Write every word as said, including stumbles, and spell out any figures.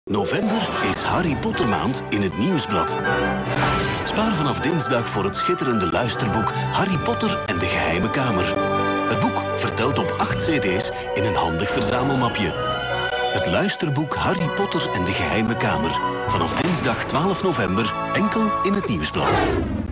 November is Harry Potter maand in het Nieuwsblad. Spaar vanaf dinsdag voor het schitterende luisterboek Harry Potter en de Geheime Kamer. Het boek vertelt op acht cd's in een handig verzamelmapje. Het luisterboek Harry Potter en de Geheime Kamer. Vanaf dinsdag twaalf november enkel in het Nieuwsblad.